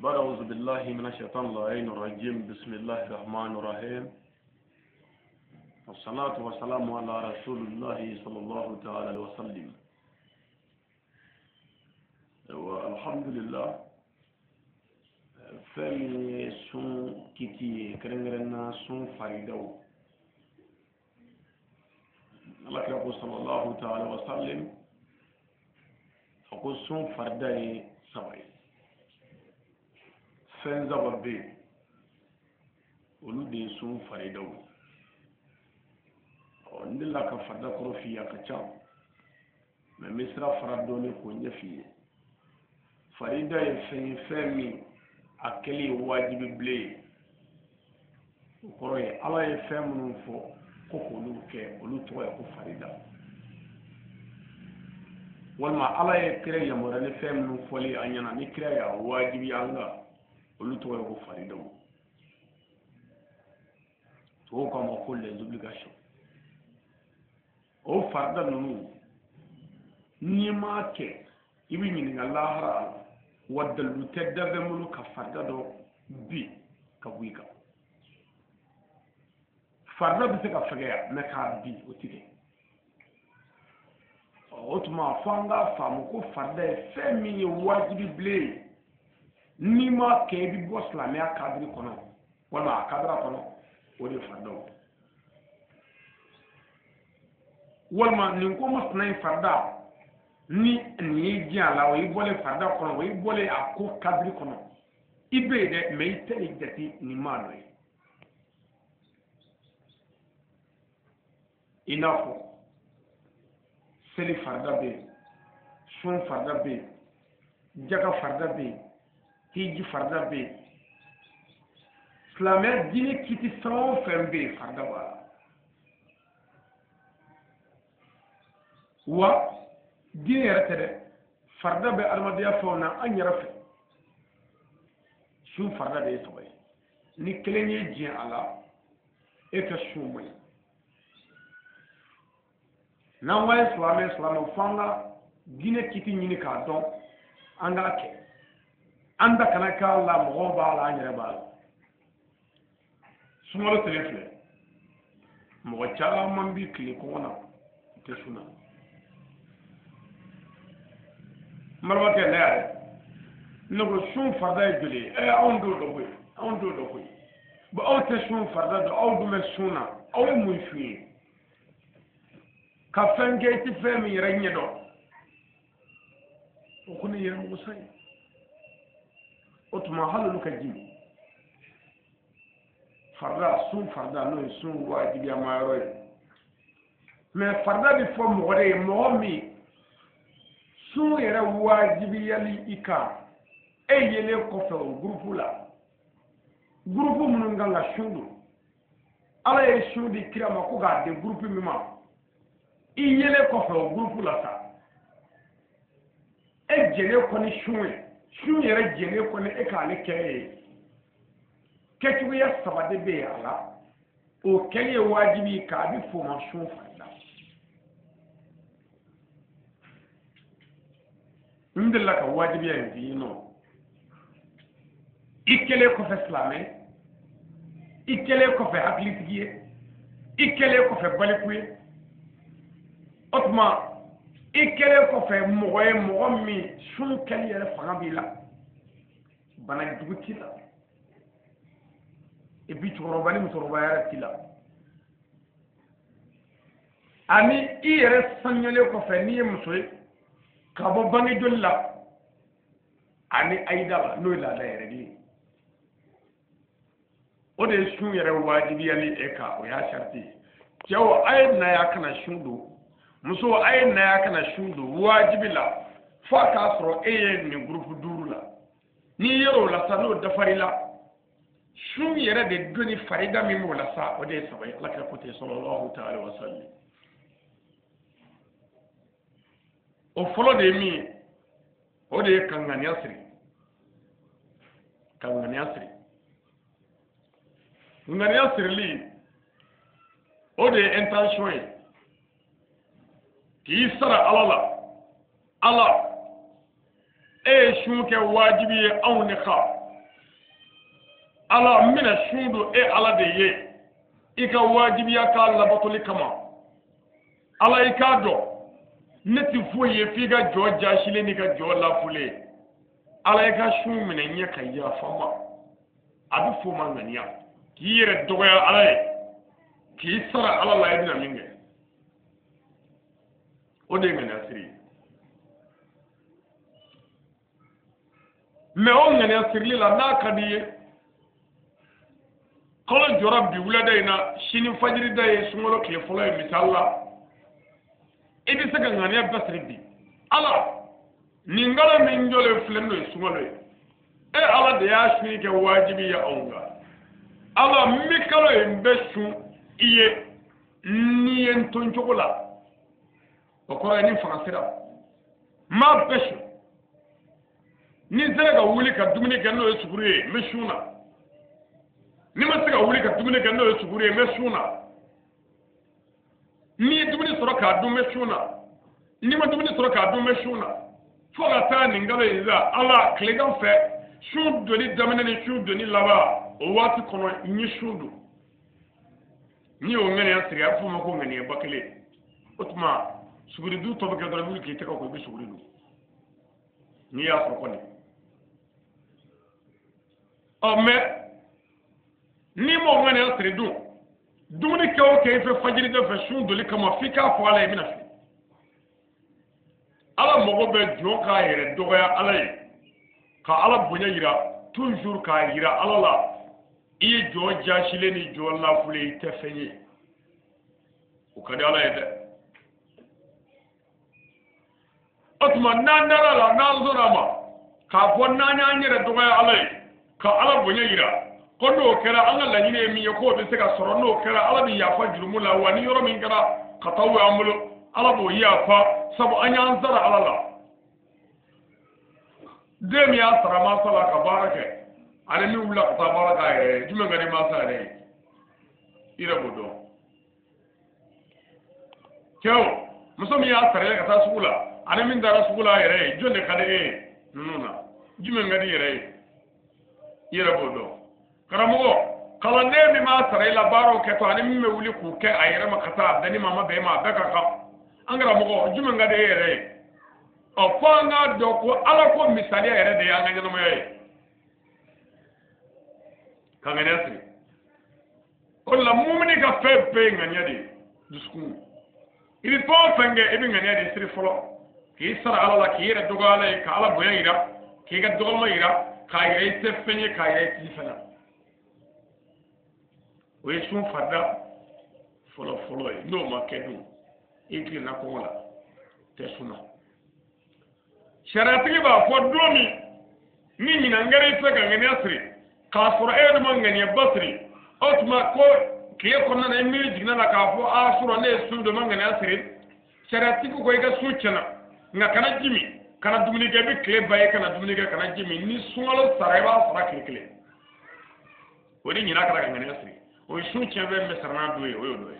بعد أعوذ بالله من الشيطان اللعين الرجيم بسم الله الرحمن الرحيم والصلاة والسلام على رسول الله صلى الله تعالى عليه وسلم والحمد لله فمي سون كتي كرنغرنا سون فاريدو الله يقول صلى الله تعالى وسلم أقول سون فرداي سوي fenza babbe olu de sun faridaw ndilla ka farda korofi ya kacha me misra farado ne ko nyafi farida e femi akeli wajibi ble koroye ala e femu fo ko ko lu ke olu to e ko farida walma ala e kire ya morale femu foli anyana ni kire ya wajibi anga olu to ko farida to ko mo ko les obligations o farda nunu ni ma ke ibi ni Allah hara wadda lutadda da mulu ka farda do bi ka wika farda bi se ka fagaya na ka bi o tike o tuma fanga famu ko farda femi wajibi ble ni ma ke bi bo islamia kadri kono wala kadra kono o de fardo walma ni ko masnay farda ni ji ala o ibole farda kono o ibole akko kadri kono ibe de me tele jati ni malo inafo seli farda be sun farda be jaga farda be hiji farda be islamia dini kiti sawo fembe farda ba wa dini yarate farda be almadiya fauna an yarafe shu farda de sawai ni kelenye ji ala e ka shumai nan wa islamia fanga dini kiti nyini ka don anga ke anda kana ka Allah mo ba la nyere ba sumolo telefle mo cha man bi kli ko na te suna marwa ke la no go shun farda juli on do ko ba o te shun farda do o do me suna o mu fi ka fenge ti fe mi renye do o kuni yere mo sai otuma halu ka jimi farda sun farda no sun wajibi amaro me farda bi fo mogore momi sun yere wajibi yali ika eyele ko fe groupe la groupe mun nganga shundu ala e shudi kirama ko ga de groupe mima iyele ko fe groupe la sa e jele ko ni shunwe shun yɛrɛ jɛne kɔni e k'ale kɛ ye kɛcogoya saba de bɛ yen a la o kɛli ye wajibi k'a bɛ fɔ ma sun farida n delila ka wajibiya in f'i nɔ i kɛlen kɔfɛ silamɛ i kɛlen kɔfɛ hakilitigi ye i kɛlen kɔfɛ baliku ye o tuma i kɛlen kɔfɛ mɔgɔ ye mɔgɔ min sun kɛli yɛrɛ fanga b'i la bana jugu t'i la et puis cɛkɔrɔba ni musokɔrɔba yɛrɛ t'i la ani i yɛrɛ sanuyalen kɔfɛ n'i ye muso ye ka bɔ bange joli la ani ayida la n'o ye laada yɛrɛ de ye o de ye sun yɛrɛ wajibiyali e kan o y'a sariti ye cɛw a ye na ya kana sun don muso a ye na ya kana sun don wajibi la fo k'a sɔrɔ e ye nin groupe 5 la n'i yer'o la sa n'o dafari la sun yɛrɛ de doni farida min b'o la sa o de ye saba ye ala kira ko ten sallallahu ta'ala wa sallam o fɔlɔ de ye min ye o de ye kanganiya siri ŋaniya sirili o de ye intention ye k'i sara ala la ala e sun kɛ wajibi ye anw ne ka ala mina shudu e ala de ye ika wajibiya ka labatoli kama ala ika do neti foye fi ga jo jashile ni ga jo lafule ala ika shu mina nya ka ya fama abi fo man ganiya ki yere dogoya ala ye ki sara ala la ibna minge o de ngana siri me o ngana siri la na kadiye kala jora bi wulada ina shini fajiri da ye sungolo kile folo ye misalla ibi se ka ngania basri bi ala ningala min jole flendo sungolo ye e ala de ya shini ke wajibi ya onga ala mikalo ye beshu iye ni en tonchokola okora ni fransira ma beshu ni zega wuli ka dumuni ke no sugure meshuna ni ma se ka wuli ka dumuni kɛ n'o ye suguri ye n bɛ sun na ni ye dumuni sɔrɔ k'a dun n bɛ sun na ni ma dumuni sɔrɔ k'a dun n bɛ sun na fo ka taa nin kalo in la ala tilegan fɛ sun doni daminɛ ni sun doni laban o waati kɔnɔ n ye sun don ni y'o ŋaniya sigi a bɛ f'o ma ko ŋaniya ba kelen o tuma suguri du tɔ bɛ kɛ dɔrɔn wuli k'i tɛgɛ ko i bɛ suguri dun n'i y'a sɔrɔ kɔni ɔ mɛ ni mo ngane asri dumuni ke o ke fe fajiri de fe shun doli kama fika fo ala ibina fi ala mogo be jo ka yere dogoya ala yi ka ala bonya yira toujours ka yira ala la iye jo jashile ni jo la fule te fenye o kada ala yede otuma nandara la nanzora ma ka fo nanya nyere dogoya ala yi ka ala bonya yira kono kera anga la nyine mi ko be se ka soro no kera ala bi yafa jurumu la wani yoro min kera katawu amulo ala bo yafa sabu anya anzara ala la dem ya sara ma sala ka barake ale mi wula ka baraka e jume ngani ma sa re ira bodo keo musomi ya sara ka ta sugula ale min dara sugula yere jonne kade e nununa jume ngani yere ira bodo karamogo kalande mi ma sara ila baro ke to ani mi wuli ku ke ayere makata dani mama be ma be kaka angara mogo juma ngade yere o fanga do ko ala ko misali yere de yanga nyano moye kangane asri kolla mumini ka pepe nganya de dusku ili po fenge ebi nganya de siri folo ki sara ala la ki yere dogala ka ala boya ira ki ga dogoma ira ka yere te fenye ka yere ti fana o ye sun farida fɔlɔ ye n'o ma kɛ dun i tilenna kɔngɔ la tɛ sunna saratigi b'a fɔ don min ni ɲinan kɛra i fɛ ka ŋaniya siri k'a sɔrɔ e yɛrɛ ma ŋaniya ba siri o tuma ko tile kɔnɔna na i miiri jiginna la k'a fɔ a sɔrɔ ne ye sun dɔ ma ŋaniya siri saratigi ko i ka sun tiɲɛna nka kana jimi kana dumuni kɛ i bɛ tile ba ye kana dumuni kɛ kana jimi ni sunkalo sara i b'a sara tile kelen o de ɲinan kɛra ka ŋaniya siri o sun tiɲɛ bɛ mɛ sarana do ye o y'o dɔ ye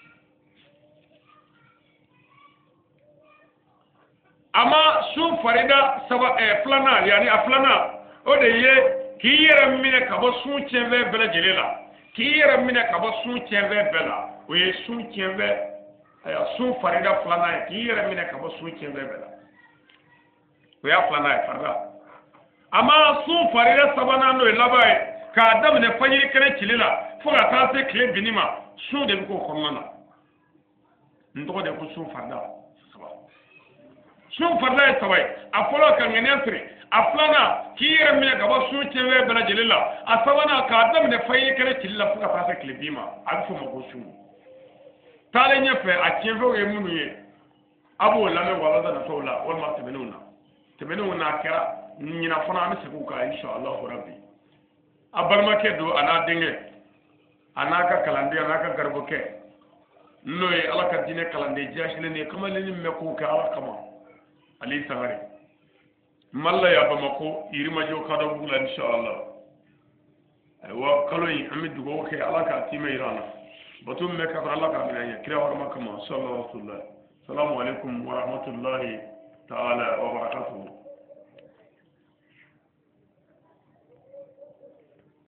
ama sun farida saba filanan yani a filanan o de ye k'i yɛrɛ minɛ ka bɔ sun tiɲɛ bɛɛ lajɛlen la k'i yɛrɛ minɛ ka bɔ sun tiɲɛ bɛɛ la o ye sun tiɲɛ bɛɛ sun farida filanan ye k'i yɛrɛ minɛ ka bɔ sun tiɲɛ bɛɛ la o y'a filanan ye farida ama sun farida sabanan n'o ye laban ye k'a daminɛ fajiri kɛnɛ cili la fo ka taa se tile binni ma sun de bɛ k'o kɔnɔna na n tɔgɔ de ko sun farida saba sun farida ye saba ye a fɔlɔ ka ŋaniya siri a filanan k'i yɛrɛ minɛ ka bɔ sun tiɲɛ bɛɛ lajɛlen la a sabanan k'a daminɛ fajiri kɛnɛ cili la fo ka taa se tile bin ma a bɛ fɔ o ma ko sun taalen ɲɛfɛ a tiɲɛfɛnw ye minnu ye a b'o lamɛn walasa natɔw la walima tɛmɛnenw n'a kɛra ɲinan fana an bɛ segin o kan inshaAllahu rabbi a balimakɛ don a n'a denkɛ a n'a ka kalanden a n'a ka garibukɛ n'o ye ala ka diinɛ kalanden jasilen de ye kamalen min bɛ k'o kɛ ala kama ale sangare mali ya Bamako Yirimajɔ Kadɔbugu la inshallah ayiwa kalo in an bɛ dugawu kɛ ala k'a timɛ yira an na bato min bɛ ka fara ala k'a minɛ an ɲɛ kira warama kama sallallahu alaihi wa sallam salamu alaikum wa rahmatullahi ta'ala wa barakatuhu